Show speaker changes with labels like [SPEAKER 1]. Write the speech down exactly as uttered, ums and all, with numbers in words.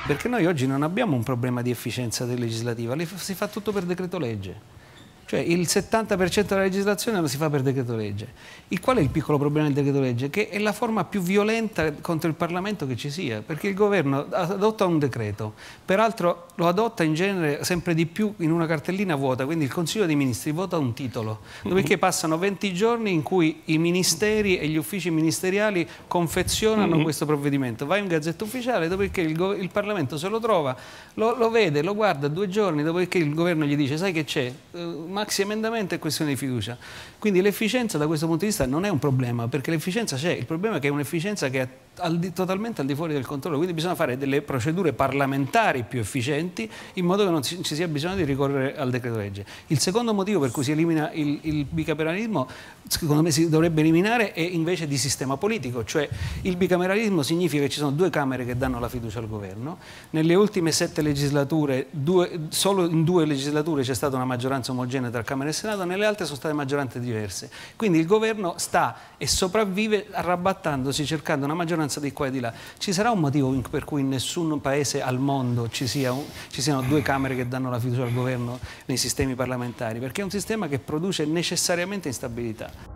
[SPEAKER 1] Perché noi oggi non abbiamo un problema di efficienza legislativa, si fa tutto per decreto legge. Cioè il settanta per cento della legislazione lo si fa per decreto legge. Il qual è il piccolo problema del decreto legge? Che è la forma più violenta contro il Parlamento che ci sia, perché il governo adotta un decreto, peraltro lo adotta in genere sempre di più in una cartellina vuota, quindi il Consiglio dei Ministri vota un titolo, dopodiché passano venti giorni in cui i ministeri e gli uffici ministeriali confezionano mm-hmm. questo provvedimento, va in Gazzetta Ufficiale, dopodiché il, il Parlamento se lo trova, lo, lo vede, lo guarda due giorni, dopodiché il governo gli dice sai che c'è? Uh, maxi emendamento è questione di fiducia. Quindi l'efficienza da questo punto di vista non è un problema, perché l'efficienza c'è, il problema è che è un'efficienza che è al di, totalmente al di fuori del controllo, quindi bisogna fare delle procedure parlamentari più efficienti in modo che non ci, ci sia bisogno di ricorrere al decreto legge. Il secondo motivo per cui si elimina il, il bicameralismo, secondo me si dovrebbe eliminare, è invece di sistema politico, cioè il bicameralismo significa che ci sono due Camere che danno la fiducia al governo, nelle ultime sette legislature, due, solo in due legislature c'è stata una maggioranza omogenea tra Camera e Senato, nelle altre sono state maggioranze diverse. Quindi il governo sta e sopravvive arrabattandosi, cercando una maggioranza di qua e di là. Ci sarà un motivo per cui in nessun paese al mondo ci, sia un, ci siano due Camere che danno la fiducia al governo nei sistemi parlamentari? Perché è un sistema che produce necessariamente instabilità.